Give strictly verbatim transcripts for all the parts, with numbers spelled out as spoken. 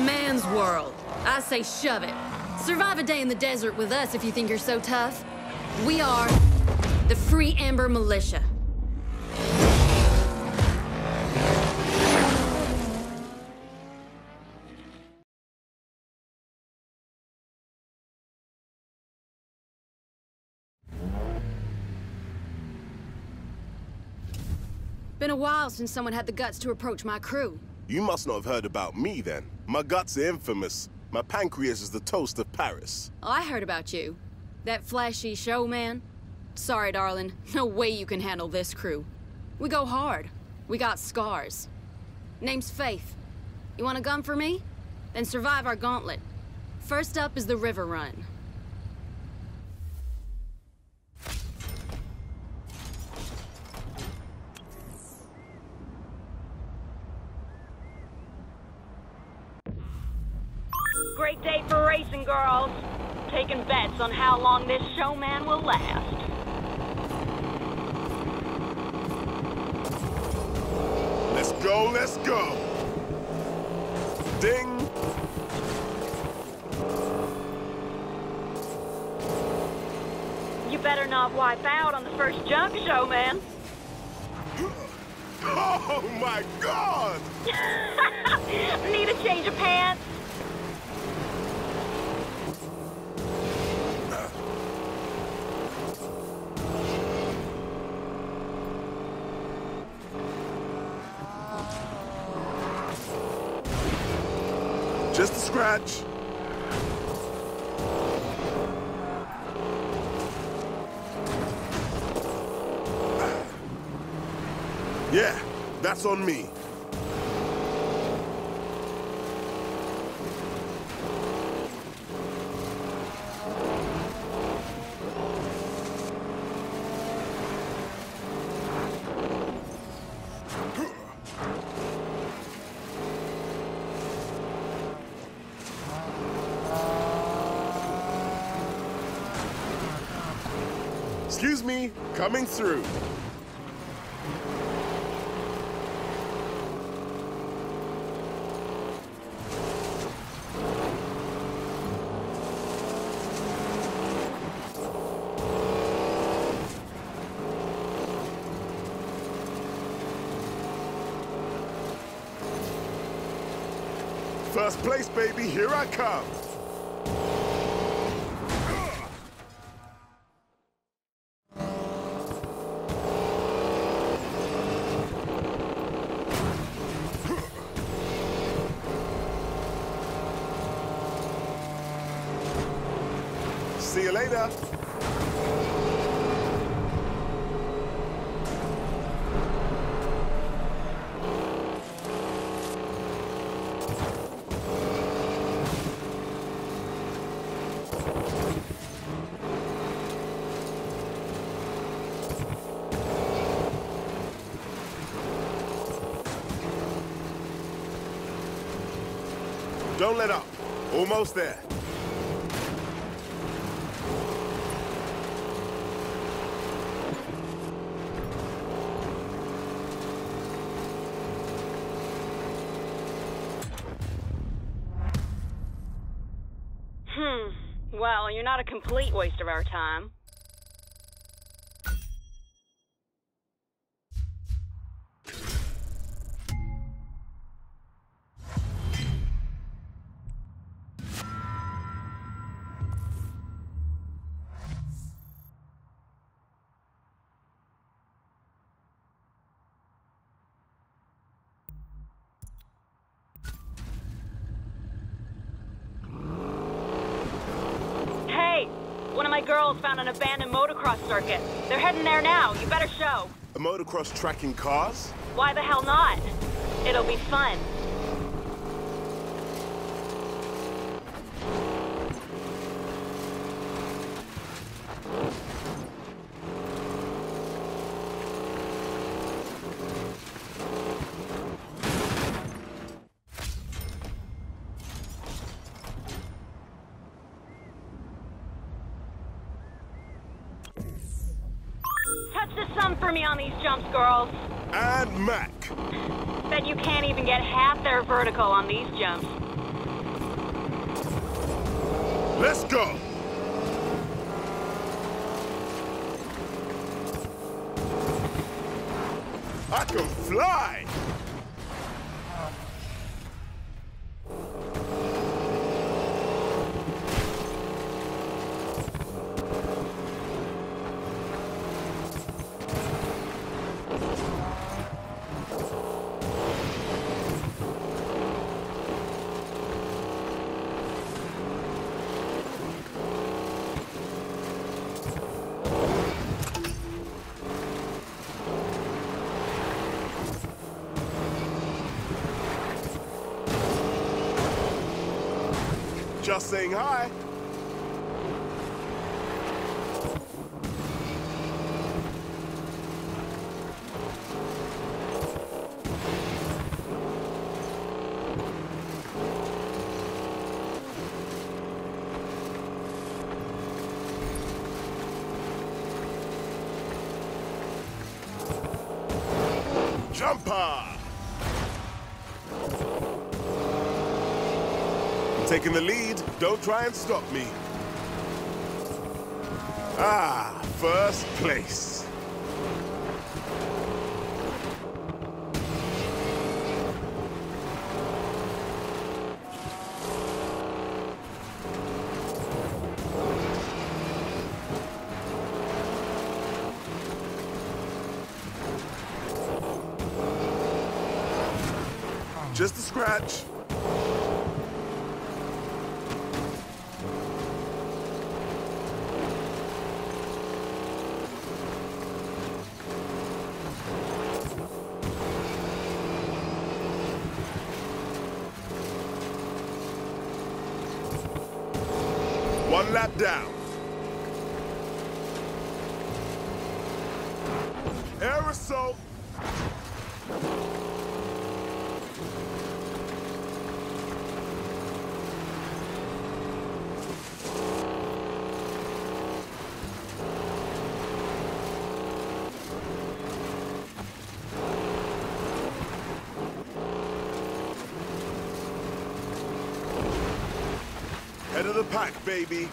man's world. I say shove it. Survive a day in the desert with us if you think you're so tough. We are the Free Amber Militia. Been a while since someone had the guts to approach my crew. You must not have heard about me then. My guts are infamous. My pancreas is the toast of Paris. Oh, I heard about you. That flashy showman. Sorry, darling. No way you can handle this crew. We go hard. We got scars. Name's Faith. You want a gun for me? Then survive our gauntlet. First up is the River Run. Great day for racing, girls. Taking bets on how long this showman will last. Let's go, let's go. Ding. You better not wipe out on the first jump, showman. Oh my God! Need a change of pants? Just a scratch. Yeah, that's on me. Excuse me, coming through. First place, baby, here I come. See you later. Don't let up. Almost there. Hmm. Well, you're not a complete waste of our time. One of my girls found an abandoned motocross circuit. They're heading there now. You better show. A motocross tracking cars? Why the hell not? It'll be fun. Touch the sun for me on these jumps, girls. And Mac. Bet you can't even get half their vertical on these jumps. Let's go! I can fly! Just saying hi. Jumper! Taking the lead, don't try and stop me. Ah, first place. Just a scratch. One lap down. Aerosol. Head of the pack, baby.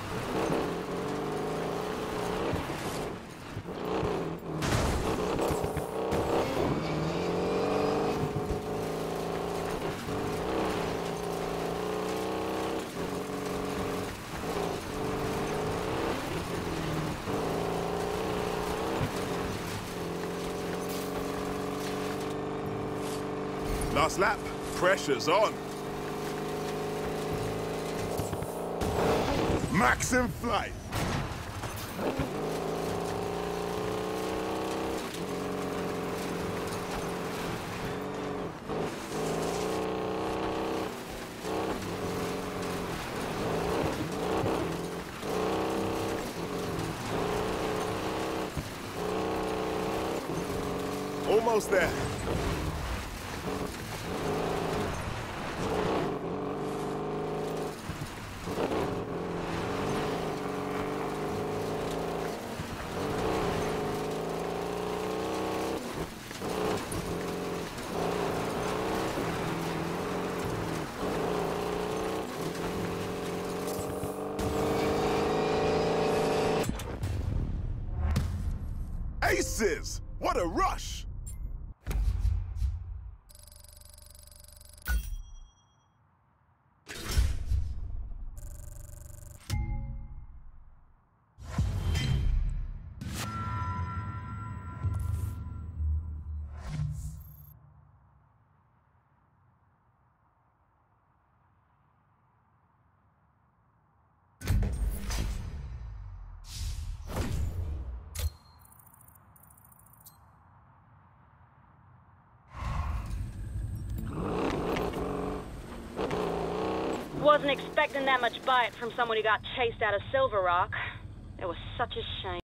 Last lap, pressure's on. Max in flight. Almost there. Aces! What a rush! Wasn't expecting that much bite from someone who got chased out of Silver Rock. It was such a shame.